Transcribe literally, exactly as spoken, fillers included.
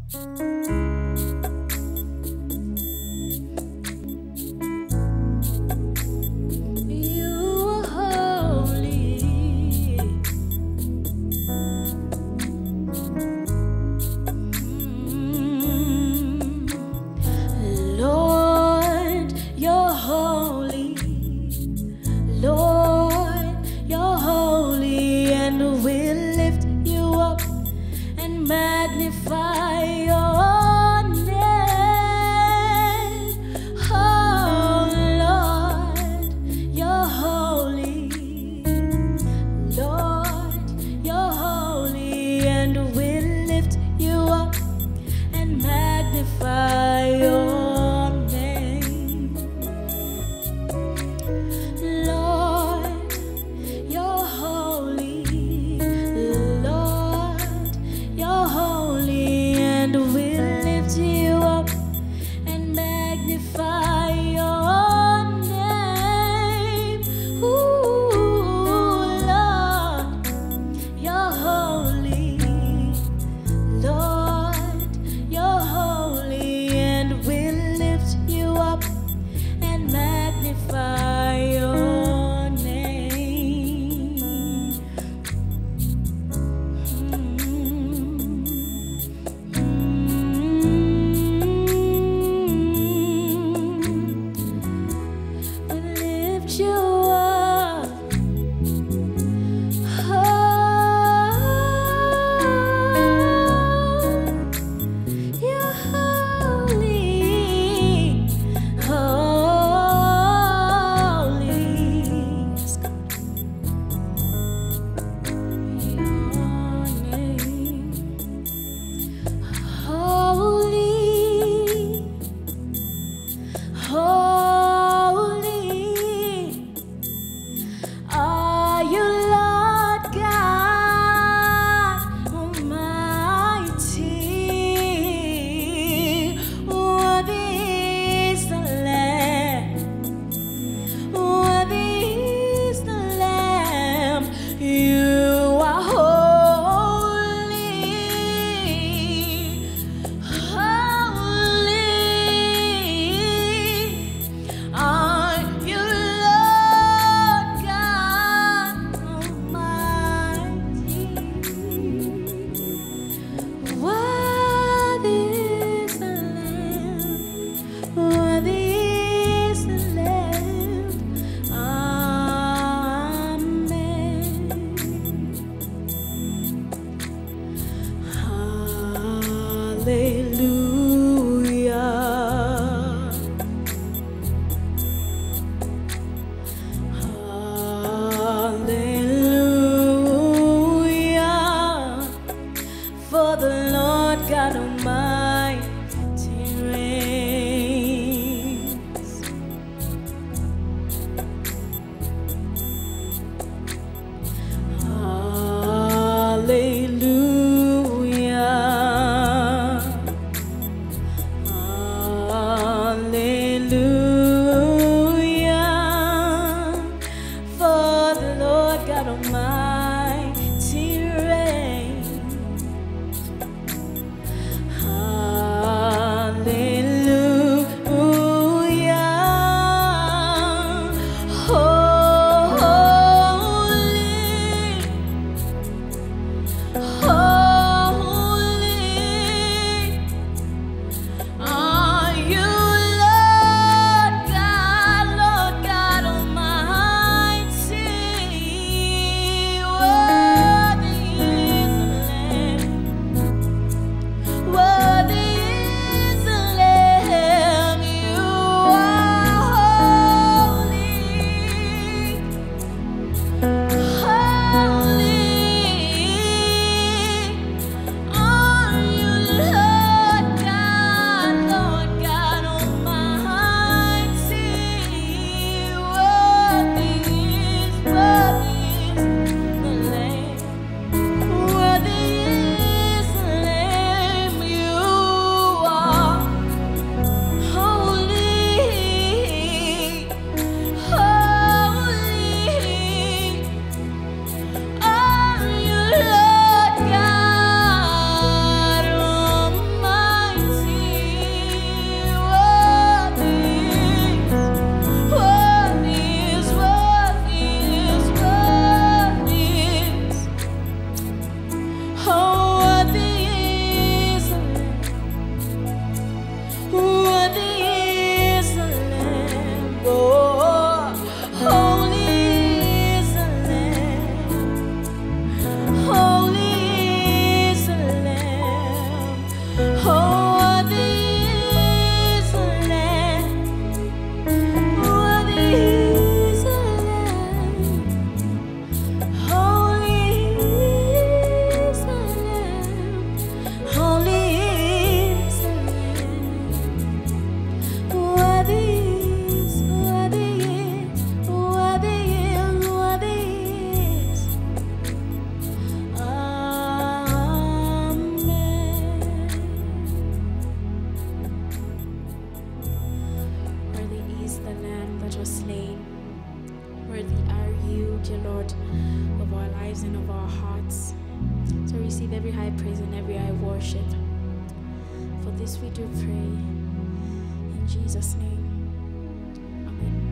Magnify your name, oh Lord, you're holy, Lord, you're holy, and we'll lift you up and magnify your name, Lord, you're holy. And we'll lift you up and magnify your name. Ooh, Lord, you're holy. Lord, you're holy. And we'll lift you up and magnify your name. You up, oh, you're holy, holy. Yes, God. Your name, holy, holy. Are you Lord God Almighty? Worthy is the Lamb, worthy is the Lamb. You are holy, holy. Are you Hallelujah, hallelujah, for the Lord God Almighty reigns. Hallelujah. Almighty reign. you, dear Lord, of our lives and of our hearts. So receive every high praise and every high worship. For this we do pray. In Jesus' name. Amen.